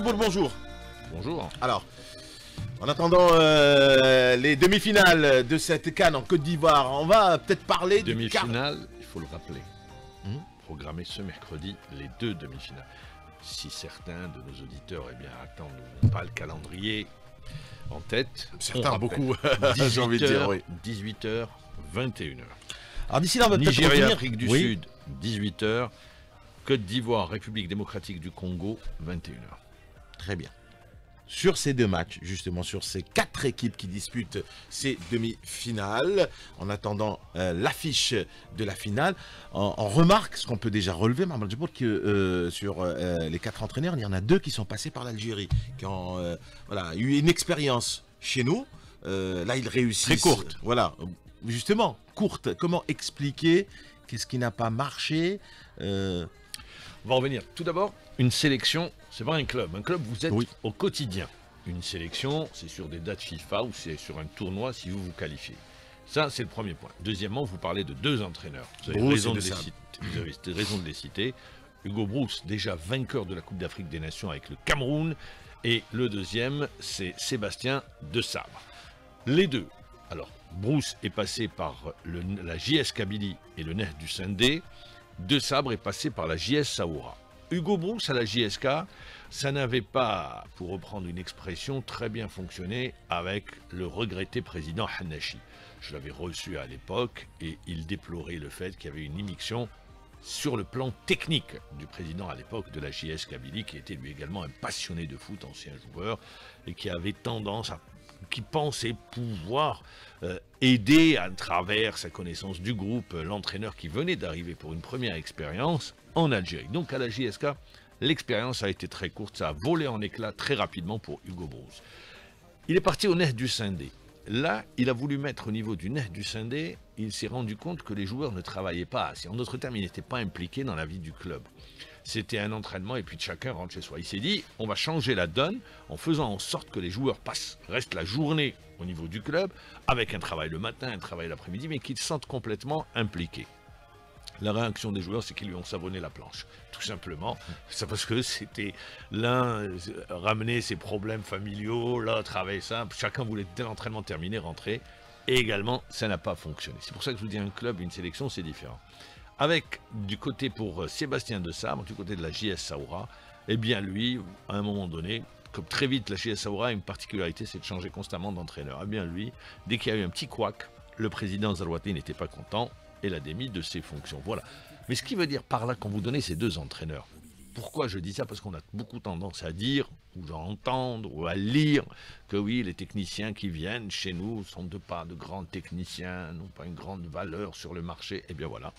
Djiboul, bonjour. Bonjour. Alors, en attendant les demi-finales de cette CAN en Côte d'Ivoire, on va peut-être parler du demi-finale, il faut le rappeler. Programmer ce mercredi les deux demi-finales. Si certains de nos auditeurs attendent pas le calendrier en tête, certains, beaucoup, j'ai envie de dire, oui. 18h, 21h. Alors d'ici là, on va peut-être Nigeria, Afrique du Sud, 18h. Côte d'Ivoire, République démocratique du Congo, 21h. Très bien. Sur ces deux matchs, justement, sur ces quatre équipes qui disputent ces demi-finales, en attendant l'affiche de la finale, on remarque, ce qu'on peut déjà relever, Mohamed Djiboul, que sur les quatre entraîneurs, il y en a deux qui sont passés par l'Algérie, qui ont eu une expérience chez nous. Là, ils réussissent. Très courte. Voilà, justement, courte. Comment expliquer qu'est-ce qui n'a pas marché On va revenir. Tout d'abord, une sélection, c'est pas un club. Un club, vous êtes au quotidien. Une sélection, c'est sur des dates FIFA ou c'est sur un tournoi si vous vous qualifiez. Ça, c'est le premier point. Deuxièmement, vous parlez de deux entraîneurs. Vous avez raison de les citer. Hugo Broos, déjà vainqueur de la Coupe d'Afrique des Nations avec le Cameroun. Et le deuxième, c'est Sébastien Desabre. Les deux. Alors, Broos est passé par la JS Kabylie et le NER du Sindé. Desabre est passé par la JS Saoura. Hugo Broos à la JSK, ça n'avait pas, pour reprendre une expression, très bien fonctionné avec le regretté président Hanashi. Je l'avais reçu à l'époque et il déplorait le fait qu'il y avait une immixtion sur le plan technique du président à l'époque de la JS Kabylie, qui était lui également un passionné de foot, ancien joueur, et qui avait tendance à qui pensait pouvoir aider à travers sa connaissance du groupe, l'entraîneur qui venait d'arriver pour une première expérience en Algérie. Donc à la JSK, l'expérience a été très courte, ça a volé en éclats très rapidement pour Hugo Broos. Il est parti au NER du Sindé. Là, il a voulu mettre au niveau du NER du Sindé, il s'est rendu compte que les joueurs ne travaillaient pas assez. En d'autres termes, ils n'étaient pas impliqués dans la vie du club. C'était un entraînement et puis chacun rentre chez soi. Il s'est dit, on va changer la donne en faisant en sorte que les joueurs restent la journée au niveau du club, avec un travail le matin, un travail l'après-midi, mais qu'ils se sentent complètement impliqués. La réaction des joueurs, c'est qu'ils lui ont savonné la planche, tout simplement. C'est parce que c'était l'un ramener ses problèmes familiaux, l'autre avait ça. Chacun voulait, dès l'entraînement terminé, rentrer. Et également, ça n'a pas fonctionné. C'est pour ça que je vous dis, un club, une sélection, c'est différent. Avec, du côté pour Sébastien Desabre, du côté de la JS Saoura, eh bien lui, à un moment donné, comme très vite la JS Saoura a une particularité, c'est de changer constamment d'entraîneur. Eh bien lui, dès qu'il y a eu un petit couac, le président Zarouati n'était pas content et l'a démis de ses fonctions. Voilà. Mais ce qui veut dire par là, quand vous donnez ces deux entraîneurs, pourquoi je dis ça? Parce qu'on a beaucoup tendance à dire, ou à entendre, ou à lire, que oui, les techniciens qui viennent chez nous sont pas de grands techniciens, n'ont pas une grande valeur sur le marché. Eh bien voilà.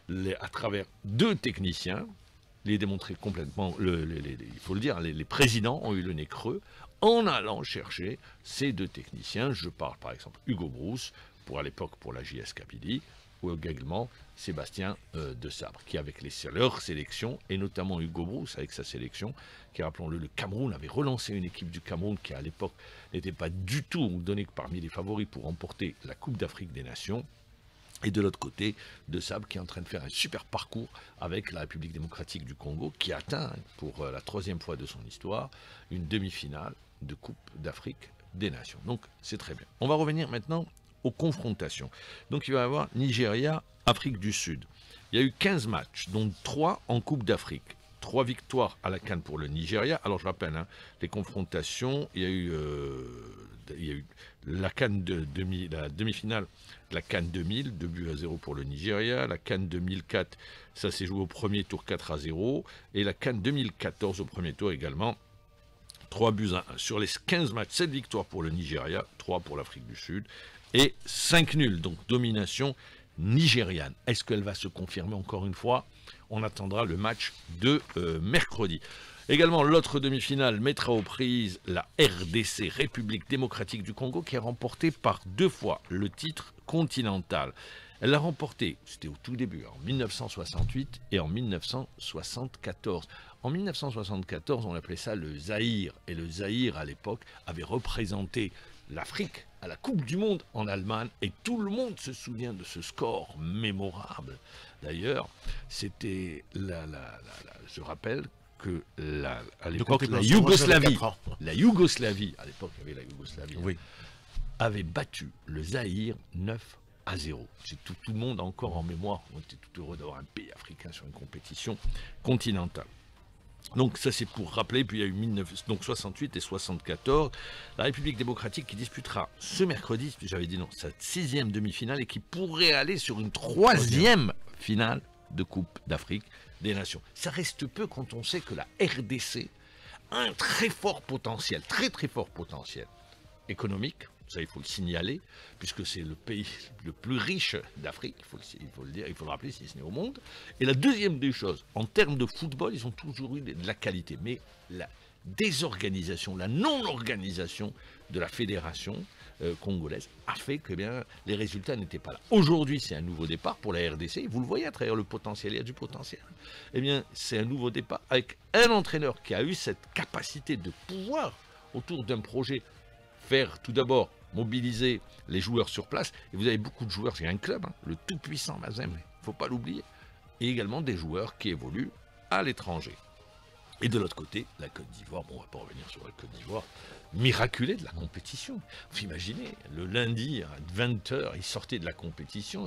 À travers deux techniciens, les démontrer complètement, il faut le dire, les présidents ont eu le nez creux en allant chercher ces deux techniciens. Je parle par exemple Hugo Broos, à l'époque pour la JS Kabylie, ou également Sébastien Desabre, qui avec leurs sélections, et notamment Hugo Broos avec sa sélection, qui rappelons-le, le Cameroun avait relancé une équipe du Cameroun qui à l'époque n'était pas du tout donnée parmi les favoris pour remporter la Coupe d'Afrique des Nations. Et de l'autre côté, Desabre qui est en train de faire un super parcours avec la République démocratique du Congo, qui atteint pour la troisième fois de son histoire une demi-finale de Coupe d'Afrique des Nations. Donc c'est très bien. On va revenir maintenant aux confrontations. Donc il va y avoir Nigeria, Afrique du Sud. Il y a eu 15 matchs, dont 3 en Coupe d'Afrique. 3 victoires à la CAN pour le Nigeria. Alors je rappelle, les confrontations, il y a eu la CAN la demi-finale, la CAN 2000, 2-0 pour le Nigeria. La CAN 2004, ça s'est joué au premier tour 4-0. Et la CAN 2014 au premier tour également, 3-1. Sur les 15 matchs, 7 victoires pour le Nigeria, 3 pour l'Afrique du Sud et 5 nuls. Donc domination nigériane. Est-ce qu'elle va se confirmer encore une fois? On attendra le match de mercredi. Également, l'autre demi-finale mettra aux prises la RDC, République démocratique du Congo, qui a remporté par 2 fois le titre continental. Elle l'a remporté, c'était au tout début, en 1968 et en 1974. En 1974, on appelait ça le Zaïre. Et le Zaïre, à l'époque, avait représenté l'Afrique à la Coupe du Monde en Allemagne. Et tout le monde se souvient de ce score mémorable. D'ailleurs, c'était, je rappelle, que à Ne l'époque, comptez pas la sur moi, j'avais Yougoslavie, 4 ans. à l'époque, il y avait la Yougoslavie, Oui. avait battu le Zaïre 9-0. C'est tout le monde a encore en mémoire. On était tout heureux d'avoir un pays africain sur une compétition continentale. Donc ça c'est pour rappeler, puis il y a eu 68 et 74, la République démocratique qui disputera ce mercredi, j'avais dit non, sa 6e demi-finale et qui pourrait aller sur une 3e finale de Coupe d'Afrique des Nations. Ça reste peu quand on sait que la RDC a un très fort potentiel, très très fort potentiel économique. Ça, il faut le signaler, puisque c'est le pays le plus riche d'Afrique, il faut le dire, il faut le rappeler si ce n'est au monde. Et la deuxième des choses, en termes de football, ils ont toujours eu de la qualité. Mais la désorganisation, la non-organisation de la fédération congolaise a fait que les résultats n'étaient pas là. Aujourd'hui, c'est un nouveau départ pour la RDC. Vous le voyez à travers le potentiel, il y a du potentiel. Eh bien, c'est un nouveau départ avec un entraîneur qui a eu cette capacité de pouvoir, autour d'un projet, faire tout d'abord mobiliser les joueurs sur place. Et vous avez beaucoup de joueurs, c'est un club, le tout-puissant Mazem, il ne faut pas l'oublier. Et également des joueurs qui évoluent à l'étranger. Et de l'autre côté, la Côte d'Ivoire, bon, on ne va pas revenir sur la Côte d'Ivoire, miraculée de la compétition. Vous imaginez, le lundi à 20h, ils sortaient de la compétition,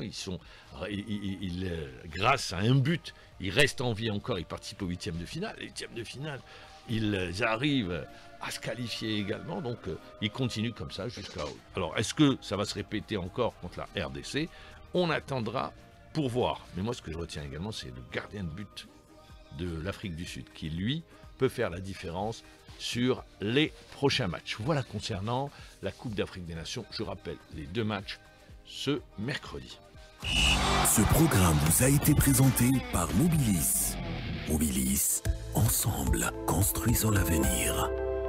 grâce à un but, ils restent en vie encore, ils participent au 8e de finale. Les 8e de finale, ils arrivent à se qualifier également, donc ils continuent comme ça jusqu'à... Alors, est-ce que ça va se répéter encore contre la RDC? On attendra pour voir. Mais moi, ce que je retiens également, c'est le gardien de but de l'Afrique du Sud, qui, lui, peut faire la différence sur les prochains matchs. Voilà concernant la Coupe d'Afrique des Nations. Je rappelle les 2 matchs ce mercredi. Ce programme vous a été présenté par Mobilis. Mobilis, ensemble, construisons l'avenir.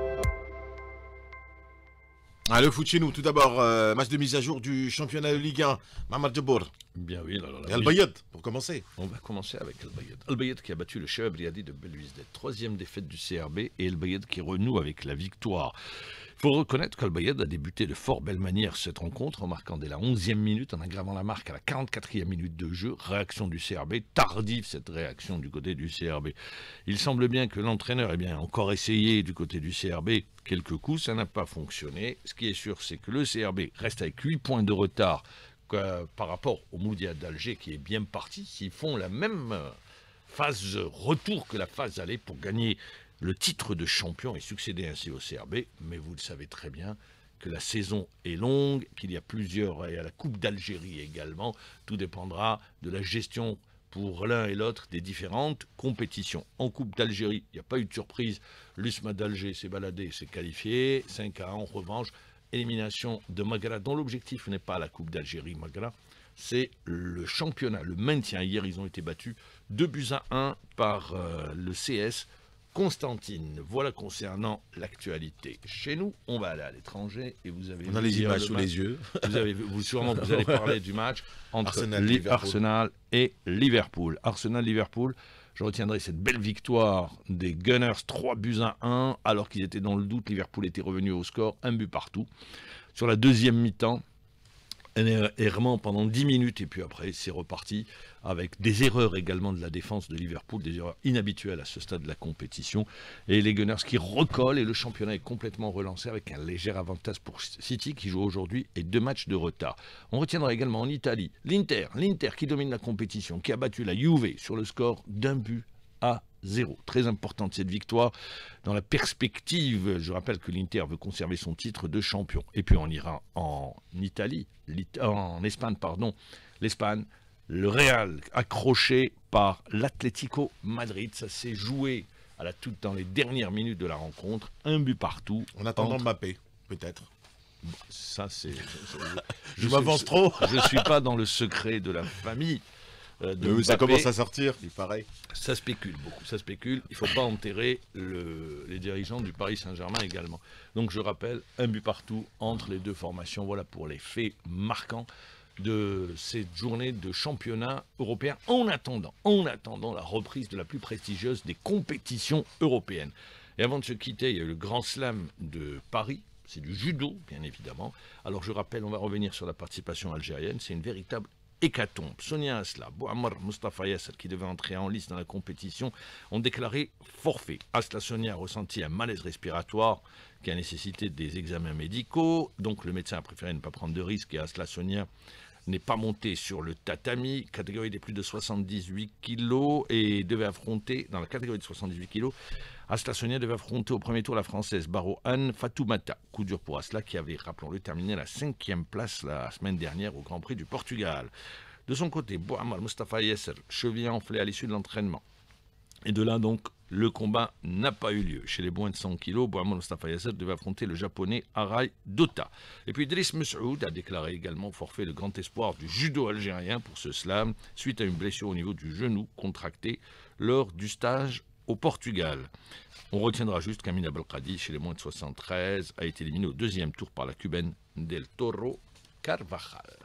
Le foot chez nous, tout d'abord, match de mise à jour du championnat de Ligue 1, Mamad Djabour. Bien oui, Et Al-Bayad, pour commencer. On va commencer avec Al-Bayad. Al-Bayad qui a battu le Cheb Riadi de Belouizdad, 3e défaite du CRB, et Al-Bayad qui renoue avec la victoire. Il faut reconnaître qu'Al-Bayad a débuté de fort belle manière cette rencontre en marquant dès la 11e minute, en aggravant la marque à la 44e minute de jeu. Réaction du CRB, tardive cette réaction du côté du CRB. Il semble bien que l'entraîneur a encore essayé du côté du CRB quelques coups, ça n'a pas fonctionné. Ce qui est sûr, c'est que le CRB reste avec 8 points de retard par rapport au Moudia d'Alger qui est bien parti. S'ils font la même phase retour que la phase aller pour gagner le titre de champion et succéder ainsi au CRB, mais vous le savez très bien que la saison est longue, qu'il y a plusieurs, et à la Coupe d'Algérie également, tout dépendra de la gestion pour l'un et l'autre des différentes compétitions. En Coupe d'Algérie, il n'y a pas eu de surprise, l'USMA d'Alger s'est baladé, s'est qualifié, 5-1 en revanche, élimination de Magra, dont l'objectif n'est pas la Coupe d'Algérie, Magra, c'est le championnat, le maintien. Hier, ils ont été battus 2-1 par le CS Constantine. Voilà concernant l'actualité. Chez nous, on va aller à l'étranger et vous avez... On a les images sous les yeux. Vous allez parler du match entre Arsenal et Liverpool. Arsenal-Liverpool, je retiendrai cette belle victoire des Gunners, 3-1, alors qu'ils étaient dans le doute. Liverpool était revenu au score, 1 but partout. Sur la deuxième mi-temps, un errement pendant 10 minutes et puis après c'est reparti avec des erreurs également de la défense de Liverpool, des erreurs inhabituelles à ce stade de la compétition, et les Gunners qui recollent et le championnat est complètement relancé avec un léger avantage pour City qui joue aujourd'hui et 2 matchs de retard. On retiendra également en Italie l'Inter qui domine la compétition, qui a battu la Juve sur le score d'1-0. Très importante cette victoire dans la perspective, je rappelle que l'Inter veut conserver son titre de champion. Et puis on ira en Espagne, l'Espagne, le Real accroché par l'Atlético Madrid. Ça s'est joué dans les dernières minutes de la rencontre, 1 but partout. En attendant Mbappé, peut-être. Ça c'est... Je m'avance trop. Je ne suis pas dans le secret de la famille. Ça commence à sortir, il paraît. Ça spécule beaucoup, ça spécule. Il ne faut pas enterrer les dirigeants du Paris Saint-Germain également. Donc je rappelle, 1 but partout entre les deux formations. Voilà pour les faits marquants de cette journée de championnat européen en attendant la reprise de la plus prestigieuse des compétitions européennes. Et avant de se quitter, il y a eu le Grand Slam de Paris. C'est du judo, bien évidemment. Alors je rappelle, on va revenir sur la participation algérienne. C'est une véritable hécatombe. Sonia Asla, Bouammar, Mustafa Yasser, qui devaient entrer en lice dans la compétition, ont déclaré forfait. Asla Sonia a ressenti un malaise respiratoire qui a nécessité des examens médicaux. Donc le médecin a préféré ne pas prendre de risques et Asla Sonia n'est pas monté sur le tatami, catégorie des plus de 78 kilos, et devait affronter, dans la catégorie de 78 kilos, Asla Sonia devait affronter au premier tour la française Baro Anne Fatoumata. Coup dur pour Asla qui avait, rappelons-le, terminé à la 5e place la semaine dernière au Grand Prix du Portugal. De son côté, Bouammar Mustafa Yasser, cheville enflée à l'issue de l'entraînement. Et de là donc, le combat n'a pas eu lieu. Chez les moins de 100 kg, Bouammar Mustafa Yasser devait affronter le japonais Arai Dota. Et puis Driss Messoud a déclaré également forfait le grand espoir du judo algérien pour ce slam, suite à une blessure au niveau du genou contractée lors du stage au Portugal. On retiendra juste qu'Amina Belkadi, chez les moins de 73, a été éliminée au 2e tour par la cubaine Del Toro Carvajal.